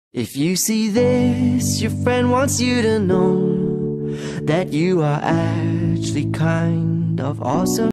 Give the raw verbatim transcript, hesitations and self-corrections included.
If you see this, your friend wants you to know that you are actually kind of awesome.